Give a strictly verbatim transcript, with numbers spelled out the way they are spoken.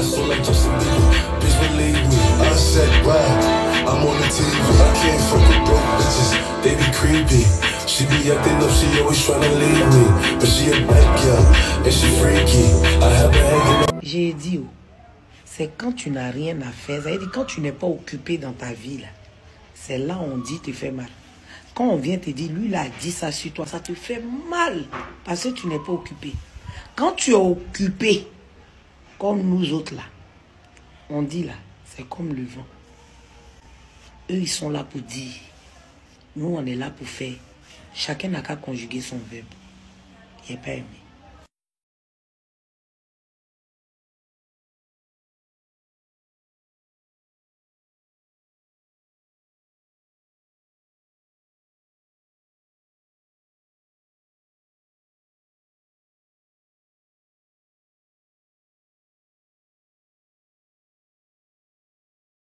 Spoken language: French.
saw like Justin Bieber, bitch believe me. I said, wow, I'm on the T V. I can't fuck with broke bitches, they be creepy. She be acting up, she always tryna leave me. But she a bad girl, and she freaky. I have her hanging up. J'ai dit, oh, c'est quand tu n'as rien à faire, c'est-à-dire quand tu n'es pas occupé dans ta vie, là. C'est là où on dit te fait mal. Quand on vient te dire, lui, il a dit ça sur toi, ça te fait mal parce que tu n'es pas occupé. Quand tu es occupé, comme nous autres là, on dit là, c'est comme le vent. Eux, ils sont là pour dire. Nous, on est là pour faire. Chacun n'a qu'à conjuguer son verbe. Il n'est pas aimé.